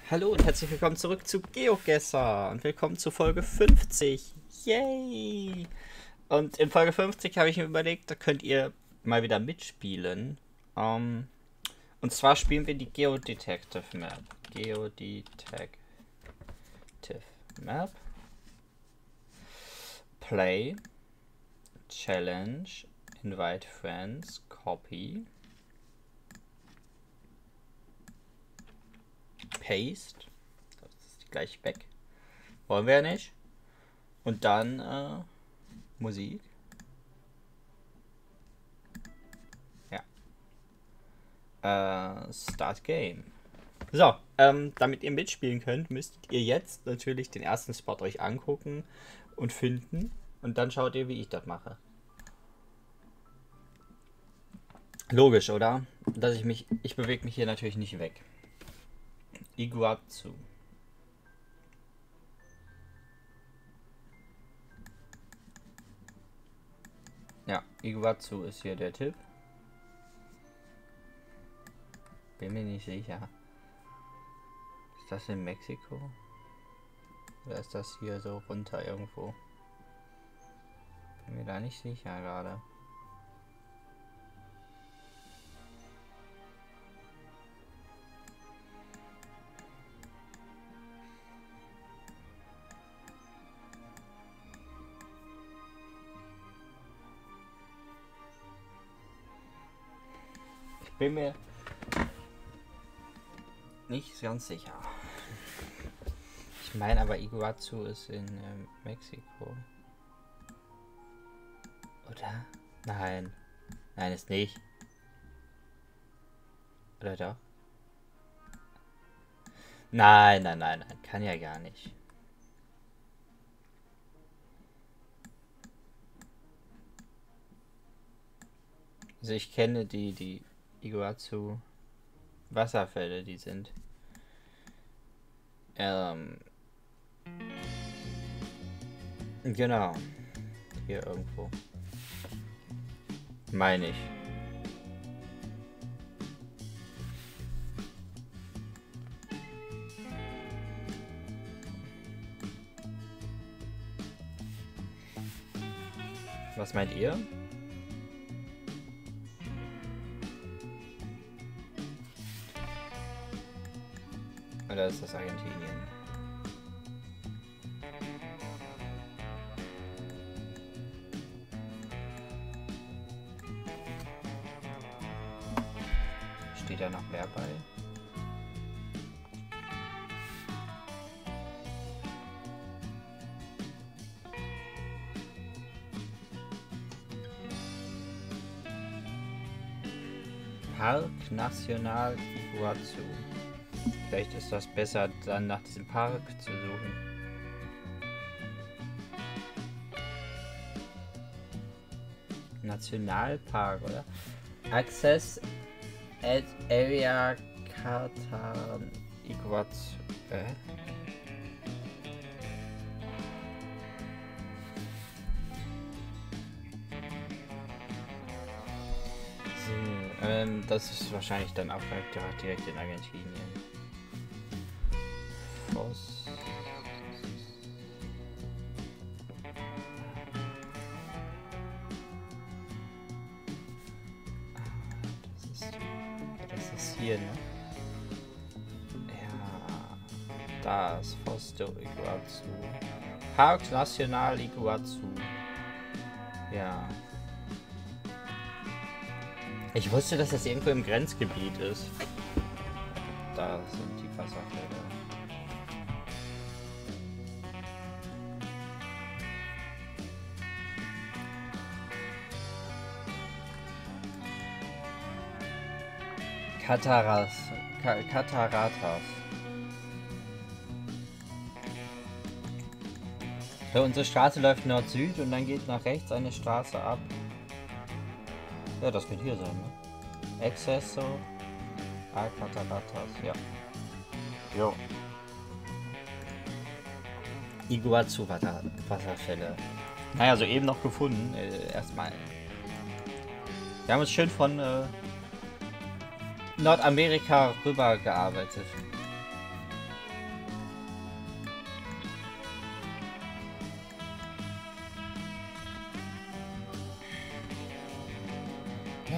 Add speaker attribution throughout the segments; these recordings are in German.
Speaker 1: Hallo und herzlich willkommen zurück zu GeoGuessr und willkommen zu Folge 50. Yay! Und in Folge 50 habe ich mir überlegt, da könnt ihr mal wieder mitspielen. Und zwar spielen wir die Geodetective Map. Geodetective Map. Play. Challenge. Invite friends. Copy. Paste. Das ist gleich weg. Wollen wir ja nicht. Und dann Musik. Ja. Start Game. So, damit ihr mitspielen könnt, müsstet ihr jetzt natürlich den ersten Spot euch angucken und finden. Und dann schaut ihr, wie ich das mache. Logisch, oder? Ich bewege mich hier natürlich nicht weg. Iguazu. Ja, Iguazu ist hier der Tipp. Bin mir nicht sicher. Ist das in Mexiko? Oder ist das hier so runter irgendwo? Bin mir da nicht sicher gerade. Ich bin mir nicht ganz sicher. Ich meine aber Iguazu ist in Mexiko. Oder? Nein. Nein, ist nicht. Oder doch? Nein, nein, nein, nein. Kann ja gar nicht. Also ich kenne die Iguazu Wasserfälle, die sind genau. Hier irgendwo. Meine ich. Was meint ihr? Oder ist das Argentinien? Steht da noch mehr bei? Park Nacional Iguazu. Vielleicht ist das besser, dann nach diesem Park zu suchen. Nationalpark, oder? Access at Area Catan Iguazu. Das ist wahrscheinlich dann auch direkt in Argentinien. Voss. Das ist hier, ne? Ja. Da ist Foz do Iguazu. Park Nacional Iguazu. Ja. Ich wusste, dass das irgendwo im Grenzgebiet ist. Da sind die Wasserfälle. Cataratas. So, unsere Straße läuft Nord-Süd und dann geht nach rechts eine Straße ab. Ja, das könnte hier sein, ne? Excesso a Cataratas, ja. Jo. Iguazu Wasserfälle. Naja, so eben noch gefunden. Erstmal. Wir haben uns schön von Nordamerika rüber gearbeitet.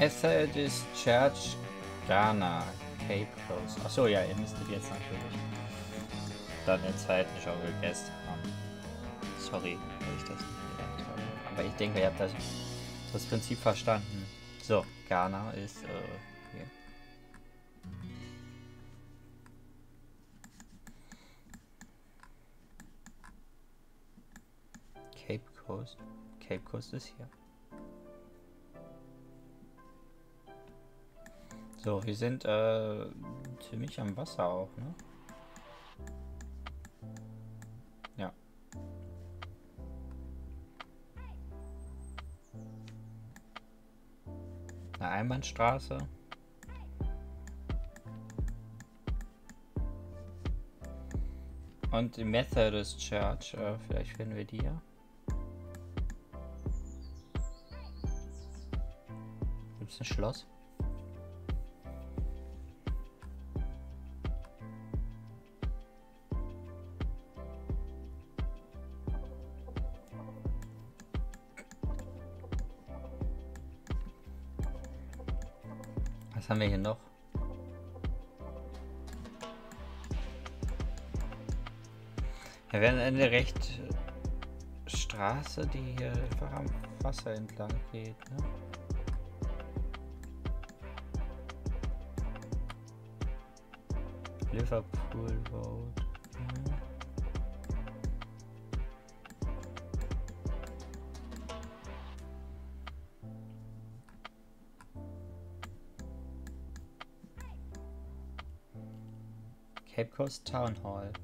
Speaker 1: Methodist Church, Ghana, Cape Coast. Achso, ja, ihr müsstet jetzt natürlich dann in Zeiten schon gegessen haben. Sorry, dass ich das nicht gedacht habe. Aber ich denke, ihr habt das Prinzip verstanden. So, Ghana ist hier. Cape Coast. Cape Coast ist hier. So, wir sind ziemlich am Wasser auch, ne? Ja. Eine Einbahnstraße. Und die Methodist Church, vielleicht finden wir die ja. Gibt es ein Schloss? Was haben wir hier noch? Ja, wir haben eine recht Straße, die hier einfach am Wasser entlang geht, ne? Liverpool Road. Ja. Cape Coast Town Hall.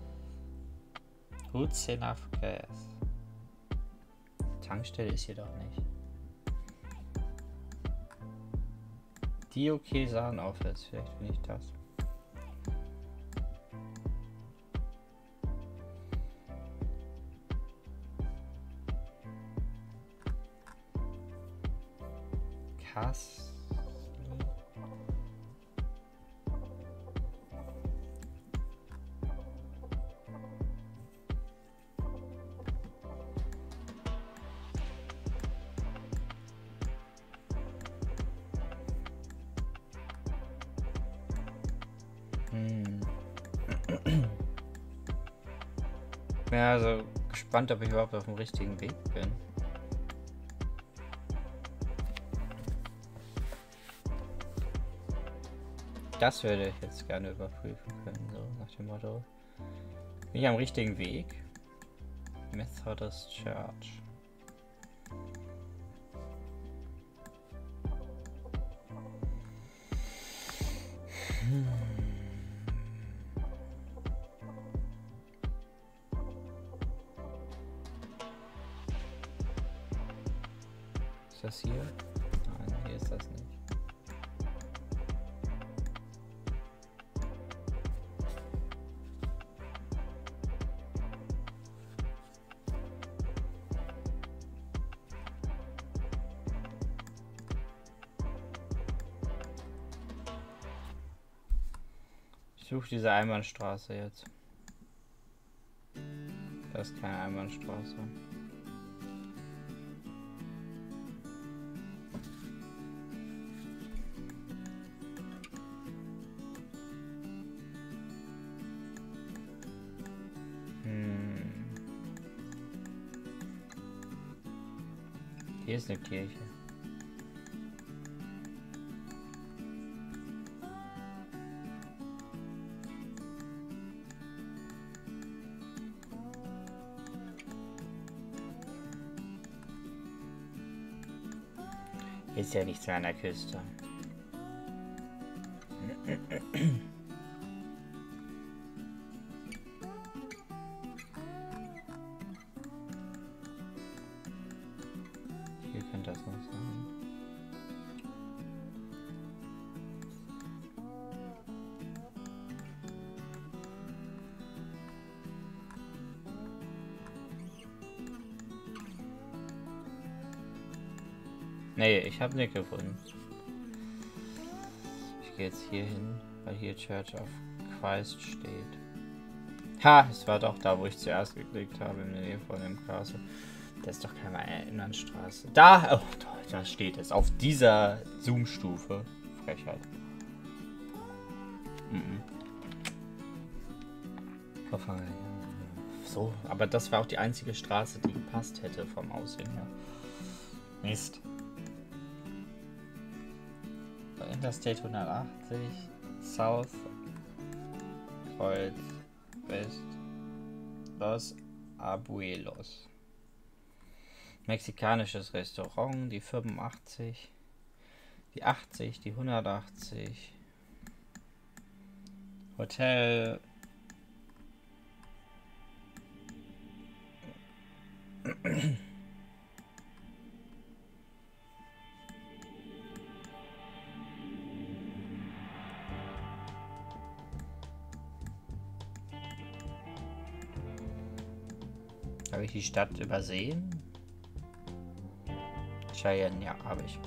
Speaker 1: Routes enough gas. Tankstelle ist hier doch nicht. Diocesan Office, vielleicht finde ich das. Kass. Ja, also gespannt, ob ich überhaupt auf dem richtigen Weg bin. Das würde ich jetzt gerne überprüfen können, so nach dem Motto. Bin ich am richtigen Weg? Methodist Church. Ist das hier? Nein, hier ist das nicht. Ich suche diese Einbahnstraße jetzt. Das ist keine Einbahnstraße. Hier ist eine Kirche. Hier ist ja nichts mehr an der Küste. Hier könnte das noch sein. Nee, ich habe nicht gefunden. Ich gehe jetzt hier hin, weil hier Church of Christ steht. Ha, es war doch da, wo ich zuerst geklickt habe, in der Nähe von dem Castle. Das ist doch keine Einbahnstraße. Da, oh, da steht es. Auf dieser Zoom-Stufe. Frechheit. So, aber das war auch die einzige Straße, die gepasst hätte vom Aussehen her. Mist. Interstate 180, South, Kreuz, West, Los Abuelos. Mexikanisches Restaurant, die 85, die 80, die 180. Hotel. Habe ich die Stadt übersehen? Cheyenne, ja, habe ich.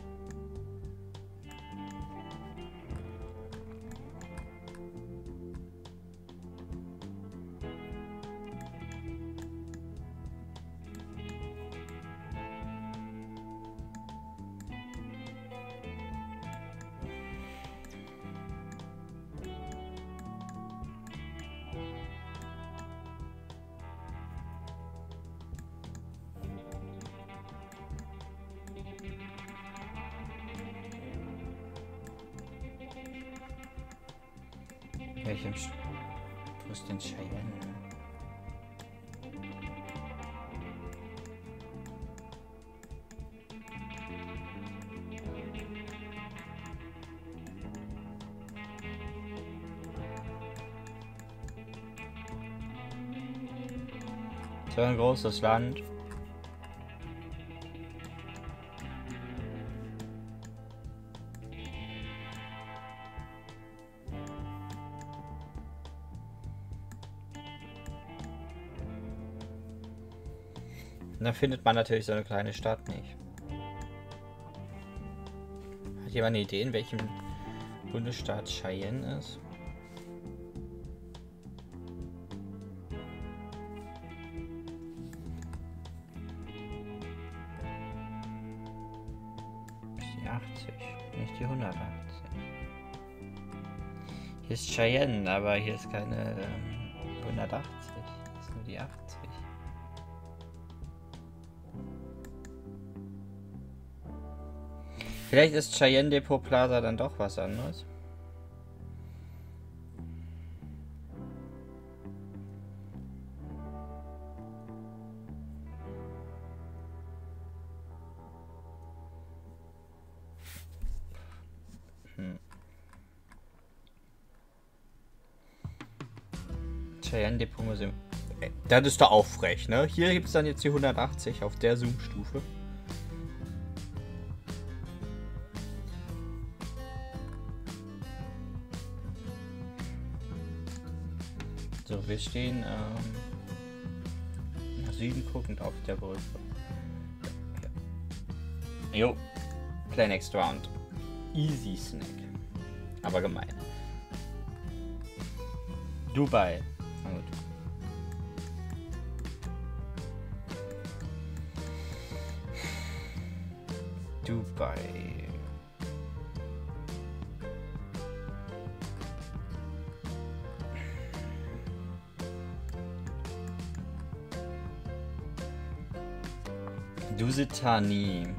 Speaker 1: Wo ist denn Cheyenne? So ein großes Land. Da findet man natürlich so eine kleine Stadt nicht. Hat jemand eine Idee, in welchem Bundesstaat Cheyenne ist? Die 80, nicht die 180. Hier ist Cheyenne, aber hier ist keine 180. Hier ist nur die 80. Vielleicht ist Cheyenne Depot Plaza dann doch was anderes. Cheyenne Depot Museum. Das ist doch auch frech, ne? Hier gibt es dann jetzt die 180 auf der Zoom-Stufe. So, wir stehen nach Süden guckend auf der Brücke. Ja. Jo, Play Next Round. Easy Snack. Aber gemein. Dubai. Na gut. Dubai. Dusitani.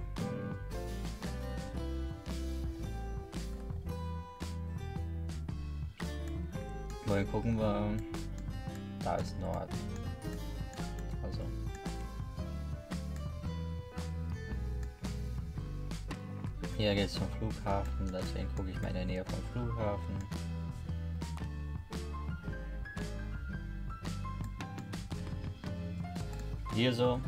Speaker 1: Mal gucken wir. Da ist Nord. Also. Hier geht es zum Flughafen, deswegen gucke ich mal in der Nähe vom Flughafen. Hier so.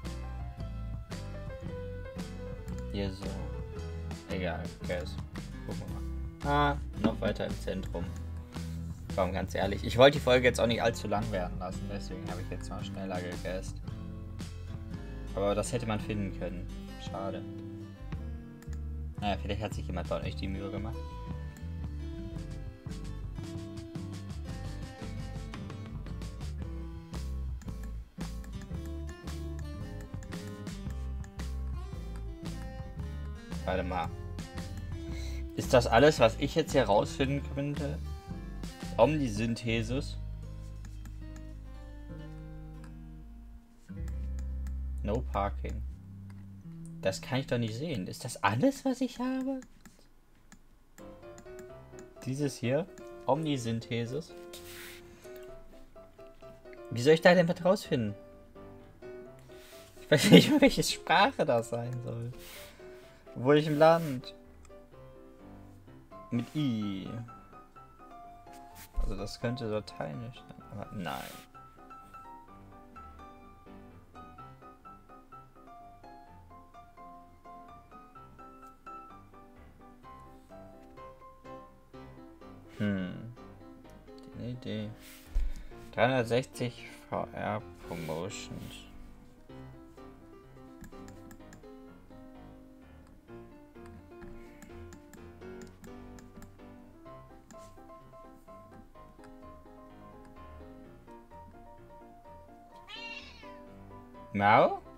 Speaker 1: Hier so. Egal, guess. Gucken wir mal. Ah, noch weiter im Zentrum. Komm, ganz ehrlich. Ich wollte die Folge jetzt auch nicht allzu lang werden lassen, deswegen habe ich jetzt mal schneller gegessen. Aber das hätte man finden können. Schade. Naja, vielleicht hat sich jemand von euch die Mühe gemacht. Warte mal. Ist das alles, was ich jetzt hier rausfinden könnte? Omnisynthesis? No Parking. Das kann ich doch nicht sehen. Ist das alles, was ich habe? Dieses hier? Omnisynthesis? Wie soll ich da denn was rausfinden? Ich weiß nicht mehr, welche Sprache das sein soll. Wo ich im Land? Mit I. Also das könnte Lateinisch sein, aber nein. Die Idee. 360 VR Promotions. Mau?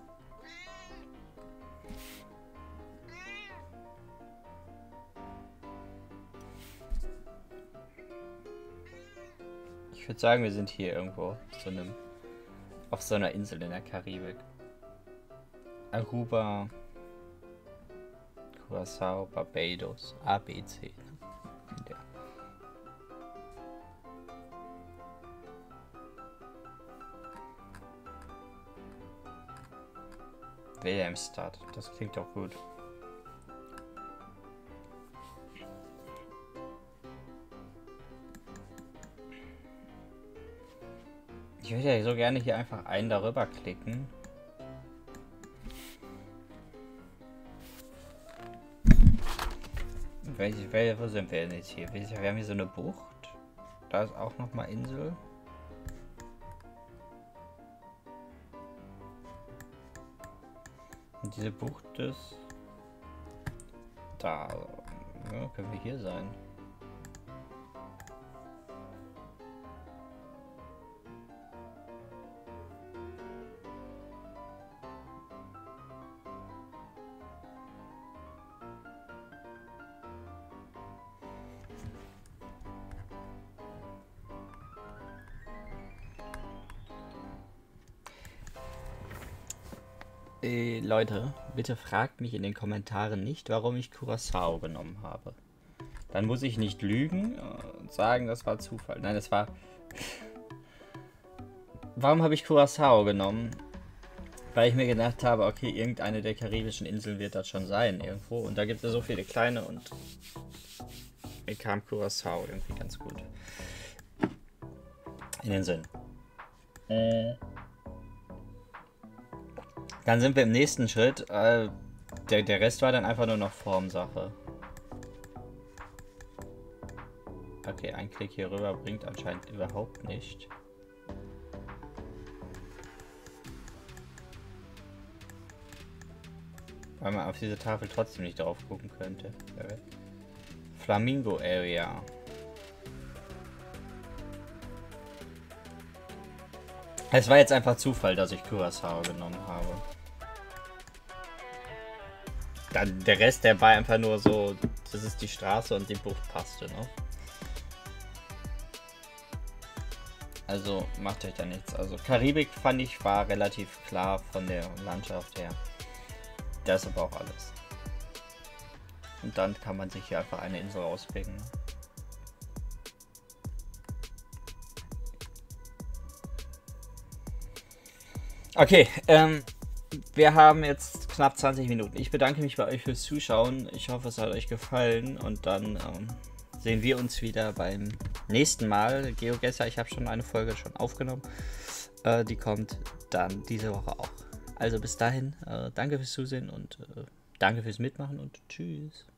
Speaker 1: Ich würde sagen, wir sind hier irgendwo auf so einer Insel in der Karibik. Aruba, Curaçao, Barbados, ABC. Ja. Wilhelmstadt, das klingt doch gut. Ich würde ja so gerne hier einfach einen darüber klicken. Wo sind wir denn jetzt hier? Wir haben hier so eine Bucht. Da ist auch nochmal Insel. Und diese Bucht ist da. Ja, können wir hier sein? Leute, bitte fragt mich in den Kommentaren nicht, warum ich Curaçao genommen habe. Dann muss ich nicht lügen und sagen, das war Zufall. Nein, das war... Warum habe ich Curaçao genommen? Weil ich mir gedacht habe, okay, irgendeine der karibischen Inseln wird das schon sein irgendwo. Und da gibt es so viele kleine und mir kam Curaçao irgendwie ganz gut in den Sinn. Dann sind wir im nächsten Schritt. Der Rest war dann einfach nur noch Formsache. Okay, ein Klick hier rüber bringt anscheinend überhaupt nicht. Weil man auf diese Tafel trotzdem nicht drauf gucken könnte. Flamingo Area. Es war jetzt einfach Zufall, dass ich Curaçao genommen habe. Dann der Rest, der war einfach nur so, das ist die Straße und die Bucht passte, ne? Also macht euch da nichts. Also Karibik fand ich war relativ klar von der Landschaft her. Das ist aber auch alles. Und dann kann man sich hier einfach eine Insel rauspicken. Okay, wir haben jetzt knapp 20 Minuten. Ich bedanke mich bei euch fürs Zuschauen. Ich hoffe, es hat euch gefallen. Und dann sehen wir uns wieder beim nächsten Mal. GeoGuessr, ich habe schon eine Folge aufgenommen. Die kommt dann diese Woche auch. Also bis dahin, danke fürs Zusehen und danke fürs Mitmachen und tschüss.